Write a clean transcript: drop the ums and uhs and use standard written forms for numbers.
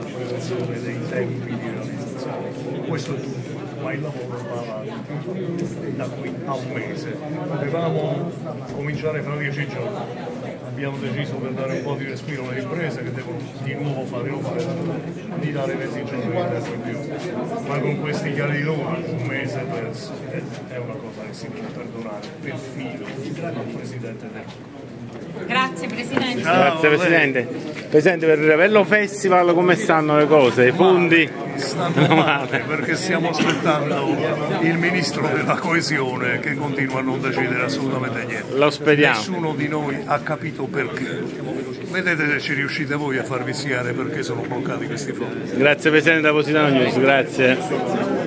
l'interpretazione dei tempi di realizzazione. Questo è tutto, ma il lavoro va avanti da qui a un mese. Dovevamo cominciare fra 10 giorni. Abbiamo deciso, per dare un po' di respiro alle imprese che devono di nuovo fare offerta, di dare 20 giorni di tempo in più. Ma con questi chiari di luna, un mese perso è una cosa che si può perdonare perfino al Presidente del Consiglio. Grazie Presidente. Ciao, grazie Presidente. Presidente, per il Ravello Festival come stanno le cose? I fondi? Stanno male perché stiamo aspettando il Ministro della Coesione che continua a non decidere assolutamente niente. Lo speriamo. Nessuno di noi ha capito perché. Vedete se ci riuscite voi a farvi spiegare perché sono bloccati questi fondi. Grazie Presidente da Positano News, grazie.